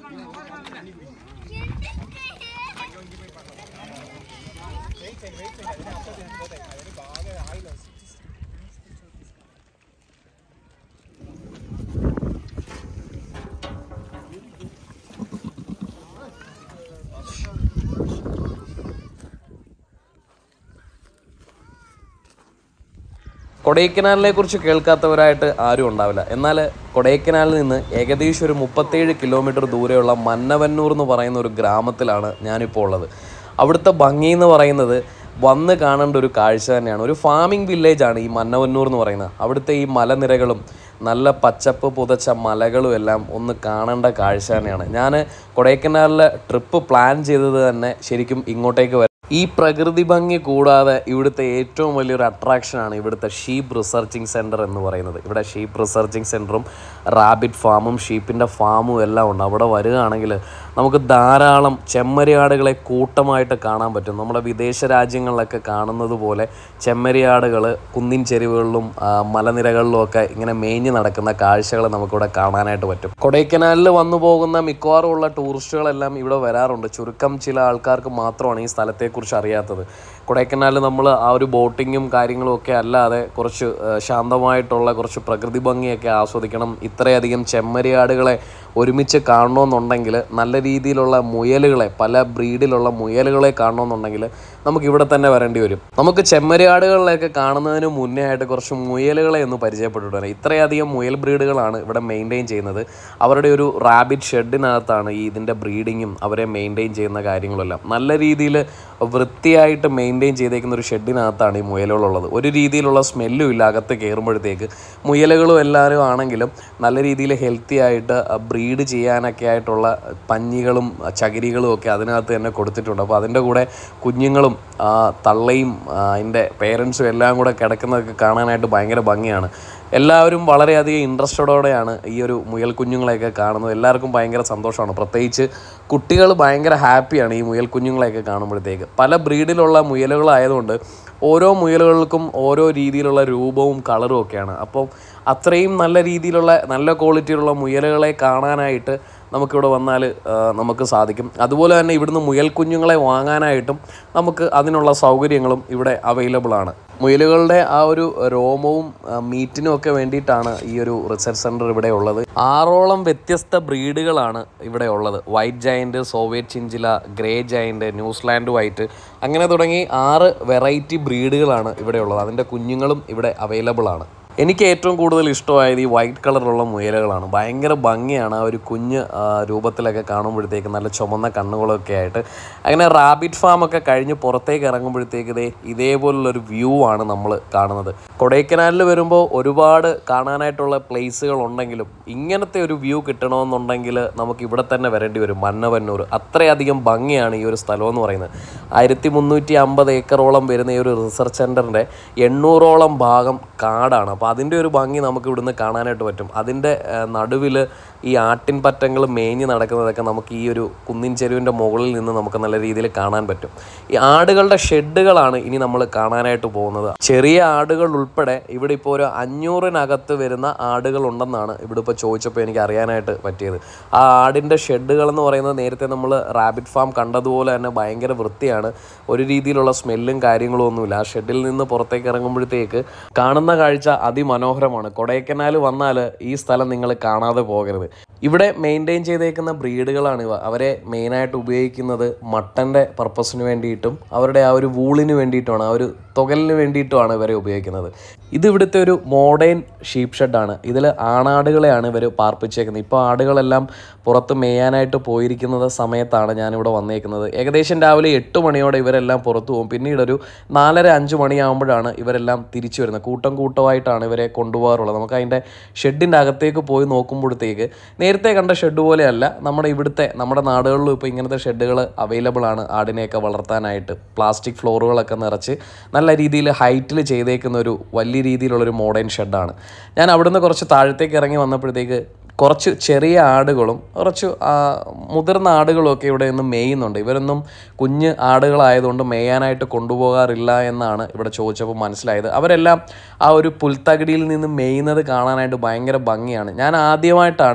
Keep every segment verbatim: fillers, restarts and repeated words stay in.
കൊടൈക്കനാലിനെ കുറിച്ച് കേൾക്കാത്തവരായിട്ട് ആരും ഉണ്ടാവില്ല. എന്നാൽ കൊടൈക്കനാലിൽ നിന്ന് ഏകദേശം ഒരു മുപ്പത്തേഴ് കിലോമീറ്റർ ദൂരെയുള്ള മന്നവന്നൂർ എന്ന് പറയുന്ന ഒരു ഗ്രാമത്തിലാണ് ഞാനിപ്പോൾ ഉള്ളത്. അവിടുത്തെ ഭംഗി എന്ന് പറയുന്നത് വന്ന് കാണേണ്ട ഒരു കാഴ്ച തന്നെയാണ്. ഒരു ഫാമിംഗ് വില്ലേജാണ് ഈ മന്നവന്നൂർ എന്ന് പറയുന്നത്. അവിടുത്തെ ഈ മലനിരകളും നല്ല പച്ചപ്പ് പുതച്ച മലകളും എല്ലാം ഒന്ന് കാണേണ്ട കാഴ്ച തന്നെയാണ്. ഞാൻ കൊടൈക്കനാലിലെ ട്രിപ്പ് പ്ലാൻ ചെയ്തത് തന്നെ ശരിക്കും ഇങ്ങോട്ടേക്ക് വരാം. ഈ പ്രകൃതി ഭംഗി കൂടാതെ ഇവിടുത്തെ ഏറ്റവും വലിയൊരു അട്രാക്ഷനാണ് ഇവിടുത്തെ ഷീപ്പ് റിസർച്ചിങ് സെൻറ്റർ എന്ന് പറയുന്നത്. ഇവിടെ ഷീപ്പ് റിസർച്ചിങ് സെൻറ്ററും റാബിറ്റ് ഫാമും ഷീപ്പിൻ്റെ ഫാമും എല്ലാം ഉണ്ട്. അവിടെ വരികയാണെങ്കിൽ നമുക്ക് ധാരാളം ചെമ്മരിയാടുകളെ കൂട്ടമായിട്ട് കാണാൻ പറ്റും. നമ്മുടെ വിദേശ രാജ്യങ്ങളിലൊക്കെ കാണുന്നത് പോലെ ചെമ്മരിയാടുകൾ കുന്നിൻ ചെരുവുകളിലും മലനിരകളിലും ഒക്കെ ഇങ്ങനെ മേഞ്ഞ് നടക്കുന്ന കാഴ്ചകൾ നമുക്കിവിടെ കാണാനായിട്ട് പറ്റും. കൊടൈക്കനാലിൽ വന്നു പോകുന്ന മിക്കവാറും ഉള്ള ടൂറിസ്റ്റുകളെല്ലാം ഇവിടെ വരാറുണ്ട്. ചുരുക്കം ചില ആൾക്കാർക്ക് മാത്രമാണ് ഈ സ്ഥലത്തെ കുറിച്ച് അറിയാത്തത്. കൊടൈക്കനാലിൽ നമ്മൾ ആ ഒരു ബോട്ടിങ്ങും കാര്യങ്ങളും ഒക്കെ അല്ലാതെ കുറച്ച് ശാന്തമായിട്ടുള്ള കുറച്ച് പ്രകൃതി ഭംഗിയൊക്കെ ആസ്വദിക്കണം, ഇത്രയധികം ചെമ്മരിയാടുകളെ ഒരുമിച്ച് കാണണമെന്നുണ്ടെങ്കിൽ, നല്ല രീതിയിലുള്ള മുയലുകളെ പല ബ്രീഡിലുള്ള മുയലുകളെ കാണണമെന്നുണ്ടെങ്കിൽ നമുക്ക് ഇവിടെ തന്നെ വരേണ്ടി വരും. നമുക്ക് ചെമ്മരിയാടുകളിലൊക്കെ കാണുന്നതിന് മുന്നേ ആയിട്ട് കുറച്ച് മുയലുകളെ ഒന്ന് പരിചയപ്പെട്ടിട്ട് വരാം. ഇത്രയധികം മുയൽ ബ്രീഡുകളാണ് ഇവിടെ മെയിൻറ്റെയിൻ ചെയ്യുന്നത്. അവരുടെ ഒരു റാബിറ്റ് ഷെഡിനകത്താണ് ഈ ഇതിൻ്റെ ബ്രീഡിങ്ങും അവരെ മെയിൻറ്റെയിൻ ചെയ്യുന്ന കാര്യങ്ങളെല്ലാം. നല്ല രീതിയിൽ വൃത്തിയായിട്ട് മെയിൻറ്റെയിൻ ചെയ്തേക്കുന്ന ഒരു ഷെഡിനകത്താണ് ഈ മുയലുകളുള്ളത്. ഒരു രീതിയിലുള്ള സ്മെല്ലും ഇല്ല അകത്ത് കയറുമ്പോഴത്തേക്ക്. മുയലുകളും എല്ലാവരും ആണെങ്കിലും നല്ല രീതിയിൽ ഹെൽത്തി ആയിട്ട് ബ്രീഡ് ചെയ്യാനൊക്കെ ആയിട്ടുള്ള പഞ്ഞികളും ചകിരികളും ഒക്കെ അതിനകത്ത് തന്നെ കൊടുത്തിട്ടുണ്ട്. അപ്പോൾ അതിൻ്റെ കൂടെ കുഞ്ഞുങ്ങളും തള്ളയും അതിൻ്റെ പേരൻസും എല്ലാം കൂടെ കിടക്കുന്നതൊക്കെ കാണാനായിട്ട് ഭയങ്കര ഭംഗിയാണ്. എല്ലാവരും വളരെയധികം ഇൻട്രസ്റ്റഡോടെയാണ് ഈ ഒരു മുയൽ കുഞ്ഞുങ്ങളെയൊക്കെ കാണുന്നത്. എല്ലാവർക്കും ഭയങ്കര സന്തോഷമാണ്. പ്രത്യേകിച്ച് കുട്ടികൾ ഭയങ്കര ഹാപ്പിയാണ് ഈ മുയൽ കുഞ്ഞുങ്ങളെയൊക്കെ കാണുമ്പോഴത്തേക്ക്. പല ബ്രീഡിലുള്ള മുയലുകളായതുകൊണ്ട് ഓരോ മുയലുകൾക്കും ഓരോ രീതിയിലുള്ള രൂപവും കളറും ഒക്കെയാണ്. അപ്പോൾ അത്രയും നല്ല രീതിയിലുള്ള നല്ല ക്വാളിറ്റിയിലുള്ള മുയലുകളെ കാണാനായിട്ട് നമുക്കിവിടെ വന്നാൽ നമുക്ക് സാധിക്കും. അതുപോലെ തന്നെ ഇവിടുന്ന് മുയൽ കുഞ്ഞുങ്ങളെ വാങ്ങാനായിട്ടും നമുക്ക് അതിനുള്ള സൗകര്യങ്ങളും ഇവിടെ അവൈലബിൾ ആണ്. മുയലുകളുടെ ആ ഒരു രോമവും മീറ്റിനും ഒക്കെ വേണ്ടിയിട്ടാണ് ഈ ഒരു റിസർച്ച് സെൻറ്റർ ഇവിടെ ഉള്ളത്. ആറോളം വ്യത്യസ്ത ബ്രീഡുകളാണ് ഇവിടെ ഉള്ളത്. White giant, Soviet chinchilla, grey giant, New Zealand white, അങ്ങനെ തുടങ്ങി ആറ് വെറൈറ്റി ബ്രീഡുകളാണ് ഇവിടെ ഉള്ളത്. അതിൻ്റെ കുഞ്ഞുങ്ങളും ഇവിടെ അവൈലബിൾ ആണ്. എനിക്ക് ഏറ്റവും കൂടുതൽ ഇഷ്ടമായത് ഈ വൈറ്റ് കളറുള്ള മുയലുകളാണ്. ഭയങ്കര ഭംഗിയാണ് ആ ഒരു കുഞ്ഞ് രൂപത്തിലൊക്കെ കാണുമ്പോഴത്തേക്ക്, നല്ല ചുമന്ന കണ്ണുകളൊക്കെ ആയിട്ട്. അങ്ങനെ റാബിറ്റ് ഫാമൊക്കെ കഴിഞ്ഞ് പുറത്തേക്ക് ഇറങ്ങുമ്പോഴത്തേക്ക് ഇതേ ഇതേപോലുള്ളൊരു വ്യൂ ആണ് നമ്മൾ കാണുന്നത്. കൊടൈക്കനാലിൽ വരുമ്പോൾ ഒരുപാട് കാണാനായിട്ടുള്ള പ്ലേസുകൾ ഉണ്ടെങ്കിലും ഇങ്ങനത്തെ ഒരു വ്യൂ കിട്ടണമെന്നുണ്ടെങ്കിൽ നമുക്ക് ഇവിടെ തന്നെ വരേണ്ടി വരും, മന്നവന്നൂർ. അത്രയധികം ഭംഗിയാണ് ഈ ഒരു സ്ഥലം എന്ന് പറയുന്നത്. ആയിരത്തി മുന്നൂറ്റി അമ്പത് ഏക്കറോളം വരുന്ന ഈ ഒരു റിസർച്ച് സെൻറ്ററിൻ്റെ എണ്ണൂറോളം ഭാഗം കാടാണ്. അപ്പോൾ അതിൻ്റെ ഒരു ഭംഗി നമുക്ക് ഇവിടുന്ന് കാണാനായിട്ട് പറ്റും. അതിൻ്റെ നടുവിൽ ഈ ആട്ടിൻ പറ്റങ്ങൾ മേഞ്ഞ് നടക്കുന്നതൊക്കെ നമുക്ക് ഈ ഒരു കുന്നിൻ ചെരുവിൻ്റെ മുകളിൽ നിന്ന് നമുക്ക് നല്ല രീതിയിൽ കാണാൻ പറ്റും. ഈ ആടുകളുടെ ഷെഡുകളാണ് ഇനി നമ്മൾ കാണാനായിട്ട് പോകുന്നത്. ചെറിയ ആടുകൾ ഉൾപ്പെടെ ഇവിടെ ഇപ്പോൾ ഒരു അഞ്ഞൂറിനകത്ത് വരുന്ന ആടുകൾ ഉണ്ടെന്നാണ് ഇവിടെ ഇപ്പോൾ ചോദിച്ചപ്പോൾ എനിക്ക് അറിയാനായിട്ട് പറ്റിയത്. ആ ആടിൻ്റെ ഷെഡുകൾ എന്ന് പറയുന്നത് നേരത്തെ നമ്മൾ റാബിറ്റ് ഫാം കണ്ടതുപോലെ തന്നെ ഭയങ്കര വൃത്തിയാണ്. ഒരു രീതിയിലുള്ള സ്മെല്ലും കാര്യങ്ങളും ഒന്നുമില്ല. ആ ഷെഡിൽ നിന്ന് പുറത്തേക്ക് ഇറങ്ങുമ്പോഴത്തേക്ക് കാണുന്ന കാഴ്ച അതിമനോഹരമാണ്. കൊടൈക്കനാൽ വന്നാൽ ഈ സ്ഥലം നിങ്ങൾ കാണാതെ പോകരുത്. ഇവിടെ മെയിൻറ്റെയിൻ ചെയ്തേക്കുന്ന ബ്രീഡുകളാണിവ. അവരെ മെയിനായിട്ട് ഉപയോഗിക്കുന്നത് മട്ടൻ്റെ പർപ്പസിന് വേണ്ടിയിട്ടും അവരുടെ ആ ഒരു വൂളിന് വേണ്ടിയിട്ടുമാണ്, ആ ഒരു തുകലിന് വേണ്ടിയിട്ടുമാണ് ഇവരെ ഉപയോഗിക്കുന്നത്. ഇത് ഇവിടുത്തെ ഒരു മോഡേൺ ഷീപ്പ് ഷെഡാണ്. ഇതിൽ ആണാടുകളെയാണ് ഇവർ പാർപ്പിച്ചേക്കുന്നത്. ഇപ്പോൾ ആടുകളെല്ലാം പുറത്ത് മേയാനായിട്ട് പോയിരിക്കുന്നത് സമയത്താണ് ഞാനിവിടെ വന്നേക്കുന്നത്. ഏകദേശം രാവിലെ എട്ട് മണിയോടെ ഇവരെല്ലാം പുറത്തു പോകും. പിന്നീട് ഒരു നാലര അഞ്ച് മണിയാകുമ്പോഴാണ് ഇവരെല്ലാം തിരിച്ചു വരുന്നത്. കൂട്ടം കൂട്ടമായിട്ടാണ് ഇവരെ കൊണ്ടുപോകാറുള്ളത്. നമുക്ക് അതിൻ്റെ ഷെഡിൻ്റെ അകത്തേക്ക് പോയി നോക്കുമ്പോഴത്തേക്ക് നേരത്തെ കണ്ട ഷെഡ് പോലെയല്ല, നമ്മുടെ ഇവിടുത്തെ നമ്മുടെ നാടുകളിലും ഇപ്പോൾ ഇങ്ങനത്തെ ഷെഡുകൾ അവൈലബിൾ ആണ് ആടിനെയൊക്കെ വളർത്താനായിട്ട്. പ്ലാസ്റ്റിക് ഫ്ലോറുകളൊക്കെ നിറച്ച് നല്ല രീതിയിൽ ഹൈറ്റിൽ ചെയ്തേക്കുന്ന ഒരു വലിയ രീതിയിലുള്ളൊരു മോഡേൺ ഷെഡാണ്. ഞാൻ അവിടുന്ന് കുറച്ച് താഴത്തേക്ക് ഇറങ്ങി വന്നപ്പോഴത്തേക്ക് കുറച്ച് ചെറിയ ആടുകളും കുറച്ച് മുതിർന്ന ആടുകളും ഒക്കെ ഇവിടെ നിന്ന് മേയുന്നുണ്ട്. ഇവരൊന്നും കുഞ്ഞ് ആടുകളായതുകൊണ്ട് മേയാനായിട്ട് കൊണ്ടുപോകാറില്ല എന്നാണ് ഇവിടെ ചോദിച്ചപ്പോൾ മനസ്സിലായത്. അവരെല്ലാം ആ ഒരു പുൽത്തകിടിയിൽ നിന്ന് മേയുന്നത് കാണാനായിട്ട് ഭയങ്കര ഭംഗിയാണ്. ഞാൻ ആദ്യമായിട്ടാണ്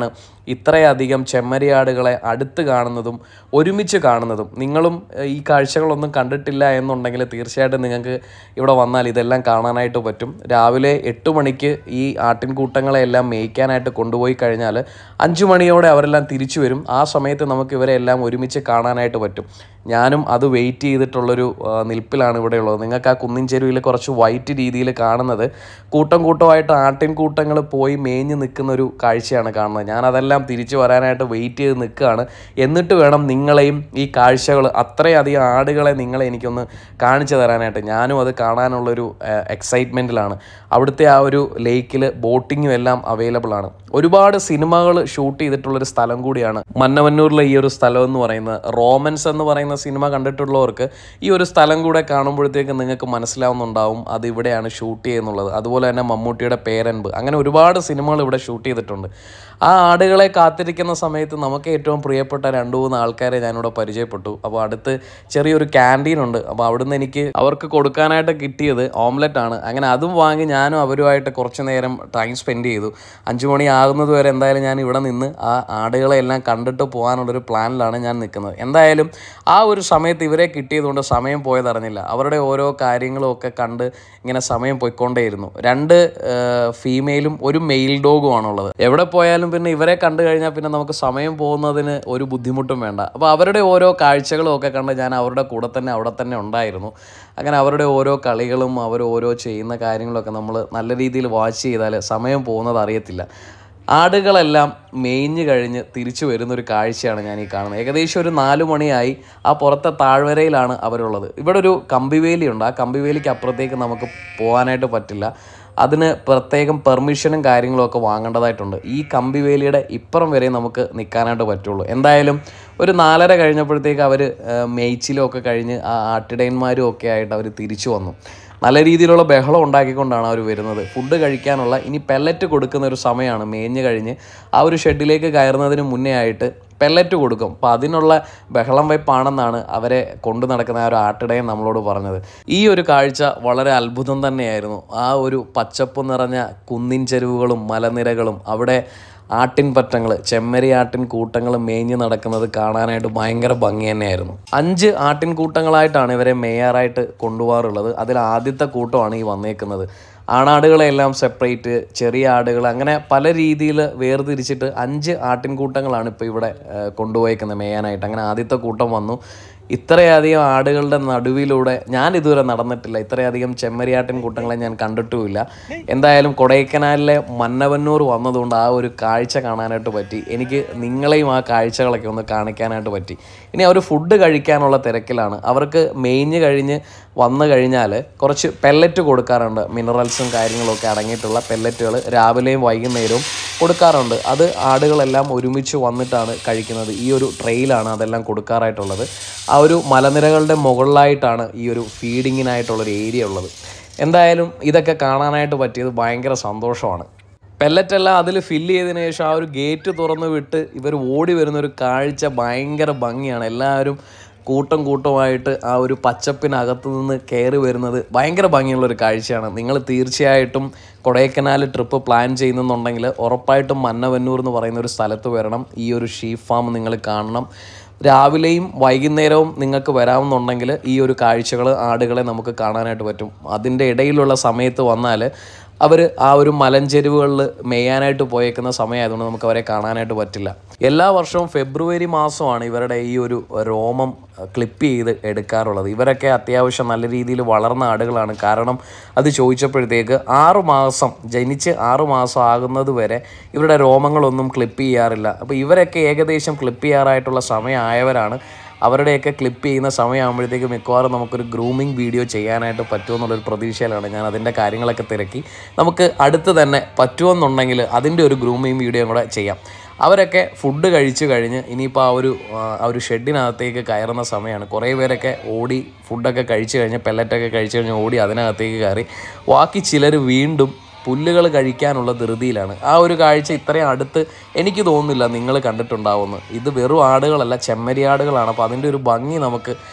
ഇത്രയധികം ചെമ്മരിയാടുകളെ അടുത്ത് കാണുന്നതും ഒരുമിച്ച് കാണുന്നതും. നിങ്ങളും ഈ കാഴ്ചകളൊന്നും കണ്ടിട്ടില്ല എന്നുണ്ടെങ്കിൽ തീർച്ചയായിട്ടും നിങ്ങൾക്ക് ഇവിടെ വന്നാൽ ഇതെല്ലാം കാണാനായിട്ട് പറ്റും. രാവിലെ എട്ട് മണിക്ക് ഈ ആട്ടിൻകൂട്ടങ്ങളെല്ലാം മേയ്ക്കാനായിട്ട് കൊണ്ടുപോയി കഴിഞ്ഞാൽ അഞ്ചു മണിയോടെ അവരെല്ലാം തിരിച്ചു വരും. ആ സമയത്ത് നമുക്ക് ഇവരെ എല്ലാം ഒരുമിച്ച് കാണാനായിട്ട് പറ്റും. ഞാനും അത് വെയിറ്റ് ചെയ്തിട്ടുള്ളൊരു നിൽപ്പിലാണ് ഇവിടെ ഉള്ളത്. നിങ്ങൾക്ക് ആ കുന്നിൻ ചെരുവിൽ കുറച്ച് വൈറ്റ് രീതിയിൽ കാണുന്നത് കൂട്ടം കൂട്ടമായിട്ട് ആട്ടിൻകൂട്ടങ്ങൾ പോയി മേഞ്ഞ് നിൽക്കുന്നൊരു കാഴ്ചയാണ് കാണുന്നത്. ഞാനതെല്ലാം തിരിച്ചു വരാനായിട്ട് വെയിറ്റ് ചെയ്ത് നിൽക്കുകയാണ്. എന്നിട്ട് വേണം നിങ്ങളെയും ഈ കാഴ്ചകൾ, അത്രയധികം ആടുകളെ നിങ്ങളെ എനിക്കൊന്ന് കാണിച്ചു തരാനായിട്ട്. ഞാനും അത് കാണാനുള്ളൊരു എക്സൈറ്റ്മെൻറ്റിലാണ്. അവിടുത്തെ ആ ഒരു ലേക്കിൽ ബോട്ടിങ്ങും എല്ലാം അവൈലബിൾ ആണ്. ഒരുപാട് സിനിമകൾ ഷൂട്ട് ചെയ്തിട്ടുള്ളൊരു സ്ഥലം കൂടിയാണ് മന്നവന്നൂരിലെ ഈ ഒരു സ്ഥലം എന്ന് പറയുന്നത്. റോമൻസ് എന്ന് പറയുന്ന സിനിമ കണ്ടിട്ടുള്ളവർക്ക് ഈ ഒരു സ്ഥലം കൂടെ കാണുമ്പോഴത്തേക്ക് നിങ്ങൾക്ക് മനസ്സിലാവുന്നുണ്ടാവും അത് ഇവിടെയാണ് ഷൂട്ട് ചെയ്യുന്നുള്ളത്. അതുപോലെ തന്നെ മമ്മൂട്ടിയുടെ പേരൻപ്, അങ്ങനെ ഒരുപാട് സിനിമകൾ ഇവിടെ ഷൂട്ട് ചെയ്തിട്ടുണ്ട്. ആ ആടുകളെ കാത്തിരിക്കുന്ന സമയത്ത് നമുക്ക് ഏറ്റവും പ്രിയപ്പെട്ട രണ്ട് മൂന്ന് ആൾക്കാരെ ഞാനിവിടെ പരിചയപ്പെട്ടു. അപ്പോൾ അടുത്ത് ചെറിയൊരു ക്യാൻറ്റീനുണ്ട്. അപ്പോൾ അവിടുന്ന് എനിക്ക് അവർക്ക് കൊടുക്കാനായിട്ട് കിട്ടിയത് ഓംലെറ്റാണ്. അങ്ങനെ അതും വാങ്ങി ഞാനും അവരുമായിട്ട് കുറച്ച് നേരം ടൈം സ്പെൻഡ് ചെയ്തു. അഞ്ചു മണി ആകുന്നത് വരെ എന്തായാലും ഞാൻ ഇവിടെ നിന്ന് ആ ആടുകളെ എല്ലാം കണ്ടിട്ട് പോകാനുള്ളൊരു പ്ലാനിലാണ് ഞാൻ നിൽക്കുന്നത്. എന്തായാലും ആ ഒരു സമയത്ത് ഇവരെ കിട്ടിയതുകൊണ്ട് സമയം പോയതറിഞ്ഞില്ല. അവരുടെ ഓരോ കാര്യങ്ങളും ഒക്കെ കണ്ട് ഇങ്ങനെ സമയം പോയിക്കൊണ്ടേയിരുന്നു. രണ്ട് ഫീമെയിലും ഒരു മെയിൽ ഡോഗുമാണുള്ളത്. എവിടെ പോയാലും പിന്നെ ഇവരെ കണ്ടു കഴിഞ്ഞാൽ പിന്നെ നമുക്ക് സമയം പോകുന്നതിന് ഒരു ബുദ്ധിമുട്ടും വേണ്ട. അപ്പോൾ അവരുടെ ഓരോ കാഴ്ചകളും ഒക്കെ കണ്ട് ഞാൻ അവരുടെ കൂടെ തന്നെ അവിടെ തന്നെ ഉണ്ടായിരുന്നു. അങ്ങനെ അവരുടെ ഓരോ കളികളും അവർ ഓരോ ചെയ്യുന്ന കാര്യങ്ങളൊക്കെ നമ്മൾ നല്ല രീതിയിൽ വാച്ച് ചെയ്താൽ സമയം പോകുന്നത് അറിയത്തില്ല. ആടുകളെല്ലാം മേഞ്ഞ് കഴിഞ്ഞ് തിരിച്ചു വരുന്നൊരു കാഴ്ചയാണ് ഞാൻ ഈ കാണുന്നത്. ഏകദേശം ഒരു നാലു മണിയായി. ആ പുറത്തെ താഴ്വരയിലാണ് അവരുള്ളത്. ഇവിടെ ഒരു കമ്പിവേലിയുണ്ട്. ആ കമ്പിവേലിക്ക് അപ്പുറത്തേക്ക് നമുക്ക് പോകാനായിട്ട് പറ്റില്ല. അതിന് പ്രത്യേകം പെർമിഷനും കാര്യങ്ങളും ഒക്കെ വാങ്ങേണ്ടതായിട്ടുണ്ട്. ഈ കമ്പിവേലിയുടെ ഇപ്പുറം വരെ നമുക്ക് നിൽക്കാനായിട്ട് പറ്റുള്ളൂ. എന്തായാലും ഒരു നാലര കഴിഞ്ഞപ്പോഴത്തേക്ക് അവർ മേയ്ച്ചിലും ഒക്കെ കഴിഞ്ഞ് ആ ആട്ടിടയന്മാരും ഒക്കെ ആയിട്ട് അവർ തിരിച്ചു വന്നു. നല്ല രീതിയിലുള്ള ബഹളം ഉണ്ടാക്കിക്കൊണ്ടാണ് അവർ വരുന്നത്. ഫുഡ് കഴിക്കാനുള്ള ഇനി പെല്ലറ്റ് കൊടുക്കുന്ന ഒരു സമയമാണ്. മേഞ്ഞ് കഴിഞ്ഞ് ആ ഒരു ഷെഡിലേക്ക് കയറുന്നതിന് മുന്നേ ആയിട്ട് പെല്ലറ്റ് കൊടുക്കും. അപ്പോൾ അതിനുള്ള ബഹളം വയ്പ്പാണെന്നാണ് അവരെ കൊണ്ടു നടക്കുന്ന ആ ഒരു ആട്ടിടയൻ നമ്മളോട് പറഞ്ഞത്. ഈ ഒരു കാഴ്ച വളരെ അത്ഭുതം തന്നെയായിരുന്നു. ആ ഒരു പച്ചപ്പ് നിറഞ്ഞ കുന്നിൻ ചെരുവുകളും മലനിരകളും അവിടെ ആട്ടിൻപറ്റങ്ങൾ, ചെമ്മരി ആട്ടിൻ കൂട്ടങ്ങൾ മേഞ്ഞ് നടക്കുന്നത് കാണാനായിട്ട് ഭയങ്കര ഭംഗി തന്നെയായിരുന്നു. അഞ്ച് ആട്ടിൻകൂട്ടങ്ങളായിട്ടാണ് ഇവരെ മേയാറായിട്ട് കൊണ്ടുപോകാറുള്ളത്. അതിൽ ആദ്യത്തെ കൂട്ടമാണ് ഈ വന്നേക്കുന്നത്. ആണാടുകളെല്ലാം സെപ്പറേറ്റ്, ചെറിയ ആടുകൾ, അങ്ങനെ പല രീതിയിൽ വേർതിരിച്ചിട്ട് അഞ്ച് ആട്ടിൻകൂട്ടങ്ങളാണ് ഇപ്പോൾ ഇവിടെ കൊണ്ടുപോയേക്കുന്നത് മേയാനായിട്ട്. അങ്ങനെ ആദ്യത്തെ കൂട്ടം വന്നു. ഇത്രയധികം ആടുകളുടെ നടുവിലൂടെ ഞാൻ ഇതുവരെ നടന്നിട്ടില്ല. ഇത്രയധികം ചെമ്മരിയാട്ടിൻ കൂട്ടങ്ങളെ ഞാൻ കണ്ടിട്ടുമില്ല. എന്തായാലും കൊടൈക്കനാലിലെ മന്നവന്നൂർ വന്നതുകൊണ്ട് ആ ഒരു കാഴ്ച കാണാനായിട്ട് പറ്റി. എനിക്ക് നിങ്ങളെയും ആ കാഴ്ചകളൊക്കെ ഒന്ന് കാണിക്കാനായിട്ട് പറ്റി. ഇനി അവർ ഫുഡ് കഴിക്കാനുള്ള തിരക്കിലാണ്. അവർക്ക് മേഞ്ഞ് കഴിഞ്ഞ് വന്നു കഴിഞ്ഞാൽ കുറച്ച് പെല്ലറ്റ് കൊടുക്കാറുണ്ട്. മിനറൽസും കാര്യങ്ങളൊക്കെ അടങ്ങിയിട്ടുള്ള പെല്ലറ്റുകൾ രാവിലെയും വൈകുന്നേരവും കൊടുക്കാറുണ്ട്. അത് ആടുകളെല്ലാം ഒരുമിച്ച് വന്നിട്ടാണ് കഴിക്കുന്നത്. ഈ ഒരു ട്രെയിലാണ് അതെല്ലാം കൊടുക്കാറായിട്ടുള്ളത്. ആ ഒരു മലനിരകളുടെ മുകളിലായിട്ടാണ് ഈ ഒരു ഫീഡിങ്ങിനായിട്ടുള്ളൊരു ഏരിയ ഉള്ളത്. എന്തായാലും ഇതൊക്കെ കാണാനായിട്ട് പറ്റിയത് ഭയങ്കര സന്തോഷമാണ്. പെല്ലറ്റെല്ലാം അതിൽ ഫില്ല് ചെയ്തതിന് ശേഷം ആ ഒരു ഗേറ്റ് തുറന്ന് വിട്ട് ഇവർ ഓടി വരുന്നൊരു കാഴ്ച ഭയങ്കര ഭംഗിയാണ്. എല്ലാവരും കൂട്ടം കൂട്ടമായിട്ട് ആ ഒരു പച്ചപ്പിനകത്ത് നിന്ന് കയറി വരുന്നത് ഭയങ്കര ഭംഗിയുള്ളൊരു കാഴ്ചയാണ്. നിങ്ങൾ തീർച്ചയായിട്ടും കൊടൈക്കനാൽ ട്രിപ്പ് പ്ലാൻ ചെയ്യുന്നുണ്ടെങ്കിൽ ഉറപ്പായിട്ടും മന്നവന്നൂർ എന്ന് പറയുന്ന ഒരു സ്ഥലത്ത് വരണം. ഈ ഒരു ഷീപ്പ് ഫാം നിങ്ങൾ കാണണം. രാവിലെയും വൈകുന്നേരവും നിങ്ങൾക്ക് വരാമെന്നുണ്ടെങ്കിൽ ഈ ഒരു കാഴ്ചകൾ, ആടുകളെ നമുക്ക് കാണാനായിട്ട് പറ്റും. അതിൻ്റെ ഇടയിലുള്ള സമയത്ത് വന്നാൽ അവർ ആ ഒരു മലഞ്ചെരുവുകളിൽ മേയാനായിട്ട് പോയേക്കുന്ന സമയമായതുകൊണ്ട് നമുക്ക് അവരെ കാണാനായിട്ട് പറ്റില്ല. എല്ലാ വർഷവും ഫെബ്രുവരി മാസമാണ് ഇവരുടെ ഈ ഒരു രോമം ക്ലിപ്പ് ചെയ്ത് എടുക്കാറുള്ളത്. ഇവരൊക്കെ അത്യാവശ്യം നല്ല രീതിയിൽ വളർന്ന ആടുകളാണ്. കാരണം അത് ചോദിച്ചപ്പോഴത്തേക്ക് ആറു മാസം ജനിച്ച് ആറു മാസം ആകുന്നത് വരെ ഇവരുടെ രോമങ്ങളൊന്നും ക്ലിപ്പ് ചെയ്യാറില്ല. അപ്പോൾ ഇവരൊക്കെ ഏകദേശം ക്ലിപ്പ് ചെയ്യാറായിട്ടുള്ള സമയമായവരാണ്. അവരുടെയൊക്കെ ക്ലിപ്പ് ചെയ്യുന്ന സമയമാകുമ്പോഴത്തേക്ക് മിക്കവാറും നമുക്കൊരു ഗ്രൂമിങ് വീഡിയോ ചെയ്യാനായിട്ട് പറ്റുമെന്നുള്ളൊരു പ്രതീക്ഷയിലാണ് ഞാൻ. അതിൻ്റെ കാര്യങ്ങളൊക്കെ തിരക്കി നമുക്ക് അടുത്ത് തന്നെ പറ്റുമെന്നുണ്ടെങ്കിൽ അതിൻ്റെ ഒരു ഗ്രൂമിങ് വീഡിയോ കൂടെ ചെയ്യാം. അവരൊക്കെ ഫുഡ് കഴിച്ചു കഴിഞ്ഞ് ഇനിയിപ്പോൾ ആ ഒരു ആ ഒരു ഷെഡിനകത്തേക്ക് കയറുന്ന സമയമാണ്. കുറേ പേരൊക്കെ ഓടി ഫുഡൊക്കെ കഴിച്ചു കഴിഞ്ഞ് പെല്ലറ്റൊക്കെ കഴിച്ചു കഴിഞ്ഞ് ഓടി അതിനകത്തേക്ക് കയറി. ബാക്കി ചിലർ വീണ്ടും പുല്ലുകൾ കഴിക്കാനുള്ള ധൃതിയിലാണ്. ആ ഒരു കാഴ്ച ഇത്രയും അടുത്ത് എനിക്ക് തോന്നുന്നില്ല നിങ്ങൾ കണ്ടിട്ടുണ്ടാവുമെന്ന്. ഇത് വെറും ആടുകളല്ല, ചെമ്മരിയാടുകളാണ്. അപ്പോൾ അതിൻ്റെ ഒരു ഭംഗി നമുക്ക്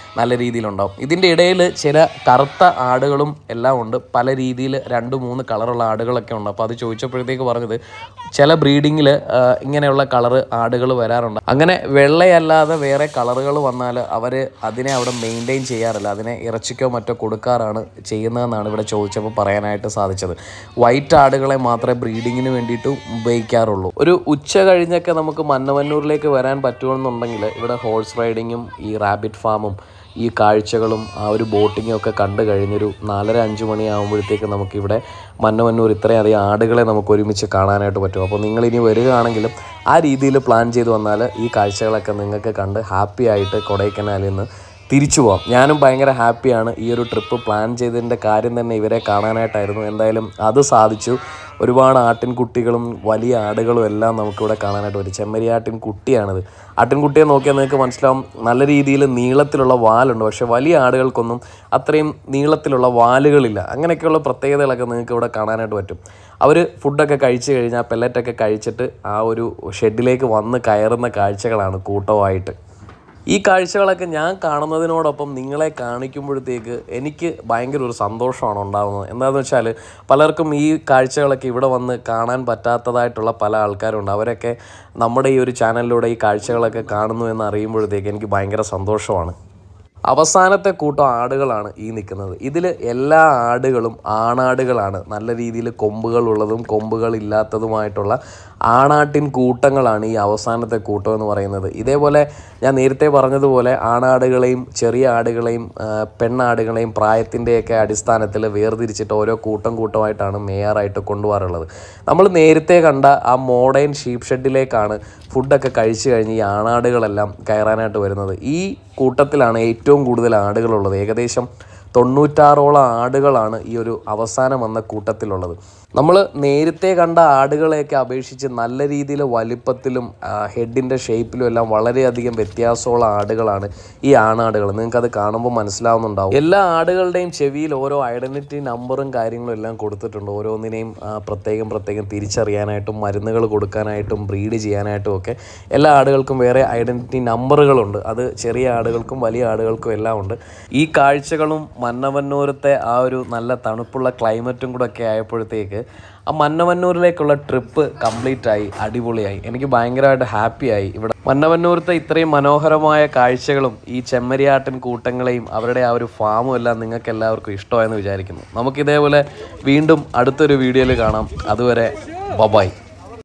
നല്ല രീതിയിലുണ്ടാവും. ഇതിൻ്റെ ഇടയിൽ ചില കറുത്ത ആടുകളും എല്ലാം ഉണ്ട്. പല രീതിയിൽ രണ്ട് മൂന്ന് കളറുള്ള ആടുകളൊക്കെ ഉണ്ട്. അപ്പോൾ അത് ചോദിച്ചപ്പോഴത്തേക്ക് പറഞ്ഞത് ചില ബ്രീഡിങ്ങിൽ ഇങ്ങനെയുള്ള കളറ് ആടുകൾ വരാറുണ്ട്. അങ്ങനെ വെള്ളയല്ലാതെ വേറെ കളറുകൾ വന്നാൽ അവർ അതിനെ അവിടെ മെയിൻറ്റെയിൻ ചെയ്യാറില്ല, അതിനെ ഇറച്ചിക്കോ മറ്റോ കൊടുക്കാറാണ് ചെയ്യുന്നതെന്നാണ് ഇവിടെ ചോദിച്ചപ്പോൾ പറയാനായിട്ട് സാധിച്ചത്. വൈറ്റ് ആടുകളെ മാത്രമേ ബ്രീഡിങ്ങിന് വേണ്ടിയിട്ട് ഉപയോഗിക്കാറുള്ളൂ. ഒരു ഉച്ച കഴിഞ്ഞൊക്കെ നമുക്ക് മന്നവന്നൂരിലേക്ക് വരാൻ പറ്റുമെന്നുണ്ടെങ്കിൽ ഇവിടെ ഹോഴ്സ് റൈഡിങ്ങും ഈ റാബിറ്റ് ഫാമും ഈ കാഴ്ചകളും ആ ഒരു ബോട്ടിങ്ങും ഒക്കെ കണ്ടു കഴിഞ്ഞൊരു നാലര അഞ്ച് മണിയാകുമ്പോഴത്തേക്ക് നമുക്കിവിടെ മന്നവന്നൂർ ഇത്രയധികം ആടുകളെ നമുക്ക് ഒരുമിച്ച് കാണാനായിട്ട് പറ്റും. അപ്പോൾ നിങ്ങളിനി വരികയാണെങ്കിലും ആ രീതിയിൽ പ്ലാൻ ചെയ്ത് വന്നാൽ ഈ കാഴ്ചകളൊക്കെ നിങ്ങൾക്ക് കണ്ട് ഹാപ്പി ആയിട്ട് കൊടൈക്കനാലിൽ നിന്ന് തിരിച്ചു പോകാം. ഞാനും ഭയങ്കര ഹാപ്പിയാണ്. ഈ ഒരു ട്രിപ്പ് പ്ലാൻ ചെയ്തതിൻ്റെ കാര്യം തന്നെ ഇവരെ കാണാനായിട്ടായിരുന്നു. എന്തായാലും അത് സാധിച്ചു. ഒരുപാട് ആട്ടിൻകുട്ടികളും വലിയ ആടുകളും എല്ലാം നമുക്കിവിടെ കാണാനായിട്ട് പറ്റും. ചെമ്മരിയാട്ടിൻ കുട്ടിയാണിത്. ആട്ടിൻകുട്ടിയെ നോക്കിയാൽ നിങ്ങൾക്ക് മനസ്സിലാവും നല്ല രീതിയിൽ നീളത്തിലുള്ള വാലുണ്ട്. പക്ഷേ വലിയ ആടുകൾക്കൊന്നും അത്രയും നീളത്തിലുള്ള വാലുകളില്ല. അങ്ങനെയൊക്കെയുള്ള പ്രത്യേകതകളൊക്കെ നിങ്ങൾക്ക് ഇവിടെ കാണാനായിട്ട് പറ്റും. അവർ ഫുഡൊക്കെ കഴിച്ച് കഴിഞ്ഞാൽ പെല്ലറ്റൊക്കെ കഴിച്ചിട്ട് ആ ഒരു ഷെഡിലേക്ക് വന്ന് കയറുന്ന കാഴ്ചകളാണ് കൂട്ടമായിട്ട്. ഈ കാഴ്ചകളൊക്കെ ഞാൻ കാണുന്നതിനോടൊപ്പം നിങ്ങളെ കാണിക്കുമ്പോഴത്തേക്ക് എനിക്ക് ഭയങ്കര ഒരു സന്തോഷമാണ് ഉണ്ടാകുന്നത്. എന്താണെന്ന് വെച്ചാൽ പലർക്കും ഈ കാഴ്ചകളൊക്കെ ഇവിടെ വന്ന് കാണാൻ പറ്റാത്തതായിട്ടുള്ള പല ആൾക്കാരുണ്ട്. അവരൊക്കെ നമ്മുടെ ഈ ഒരു ചാനലിലൂടെ ഈ കാഴ്ചകളൊക്കെ കാണുന്നു എന്ന് അറിയുമ്പോഴത്തേക്ക് എനിക്ക് ഭയങ്കര സന്തോഷമാണ്. അവസാനത്തെ കൂട്ടം ആടുകളാണ് ഈ നിൽക്കുന്നത്. ഇതിൽ എല്ലാ ആടുകളും ആണാടുകളാണ്. നല്ല രീതിയിൽ കൊമ്പുകളുള്ളതും കൊമ്പുകളില്ലാത്തതുമായിട്ടുള്ള ആണാട്ടിൻ കൂട്ടങ്ങളാണ് ഈ അവസാനത്തെ കൂട്ടം എന്ന് പറയുന്നത്. ഇതേപോലെ ഞാൻ നേരത്തെ പറഞ്ഞതുപോലെ ആണാടുകളെയും ചെറിയ ആടുകളെയും പെണ്ണാടുകളെയും പ്രായത്തിൻ്റെയൊക്കെ അടിസ്ഥാനത്തിൽ വേർതിരിച്ചിട്ട് ഓരോ കൂട്ടം കൂട്ടമായിട്ടാണ് മേയാറായിട്ട് കൊണ്ടുപോകാറുള്ളത്. നമ്മൾ നേരത്തെ കണ്ട ആ മോഡേൺ ഷീപ്പ് ഷെഡിലേക്കാണ് ഫുഡൊക്കെ കഴിച്ചു കഴിഞ്ഞ് ഈ ആണാടുകളെല്ലാം കയറാനായിട്ട് വരുന്നത്. ഈ കൂട്ടത്തിലാണ് ഏറ്റവും കൂടുതൽ ആടുകളുള്ളത്. ഏകദേശം തൊണ്ണൂറ്റാറോളം ആടുകളാണ് ഈ ഒരു അവസാനം വന്ന കൂട്ടത്തിലുള്ളത്. നമ്മൾ നേരത്തെ കണ്ട ആടുകളെയൊക്കെ അപേക്ഷിച്ച് നല്ല രീതിയിൽ വലിപ്പത്തിലും ഹെഡിൻ്റെ ഷേപ്പിലും എല്ലാം വളരെയധികം വ്യത്യാസമുള്ള ആടുകളാണ് ഈ ആണാടുകൾ. നിങ്ങൾക്കത് കാണുമ്പോൾ മനസ്സിലാവുന്നുണ്ടാവും. എല്ലാ ആടുകളുടെയും ചെവിയിൽ ഓരോ ഐഡൻറ്റിറ്റി നമ്പറും കാര്യങ്ങളും എല്ലാം കൊടുത്തിട്ടുണ്ട്. ഓരോന്നിനെയും പ്രത്യേകം പ്രത്യേകം തിരിച്ചറിയാനായിട്ടും മരുന്നുകൾ കൊടുക്കാനായിട്ടും ബ്രീഡ് ചെയ്യാനായിട്ടും ഒക്കെ എല്ലാ ആടുകൾക്കും വേറെ ഐഡൻറ്റിറ്റി നമ്പറുകളുണ്ട്. അത് ചെറിയ ആടുകൾക്കും വലിയ ആടുകൾക്കും എല്ലാം ഉണ്ട്. ഈ കാഴ്ചകളും മന്നവന്നൂരത്തെ ആ ഒരു നല്ല തണുപ്പുള്ള ക്ലൈമറ്റും കൂടെ ഒക്കെ ആയപ്പോഴത്തേക്ക് ആ മന്നവന്നൂരിലേക്കുള്ള ട്രിപ്പ് കംപ്ലീറ്റ് ആയി, അടിപൊളിയായി. എനിക്ക് ഭയങ്കരമായിട്ട് ഹാപ്പിയായി. ഇവിടെ മന്നവന്നൂരത്തെ ഇത്രയും മനോഹരമായ കാഴ്ചകളും ഈ ചെമ്മരിയാട്ടിൻ കൂട്ടങ്ങളെയും അവരുടെ ആ ഒരു ഫാമും എല്ലാം നിങ്ങൾക്ക് എല്ലാവർക്കും ഇഷ്ടമായെന്ന് വിചാരിക്കുന്നു. നമുക്കിതേപോലെ വീണ്ടും അടുത്തൊരു വീഡിയോയിൽ കാണാം. അതുവരെ ബൈ.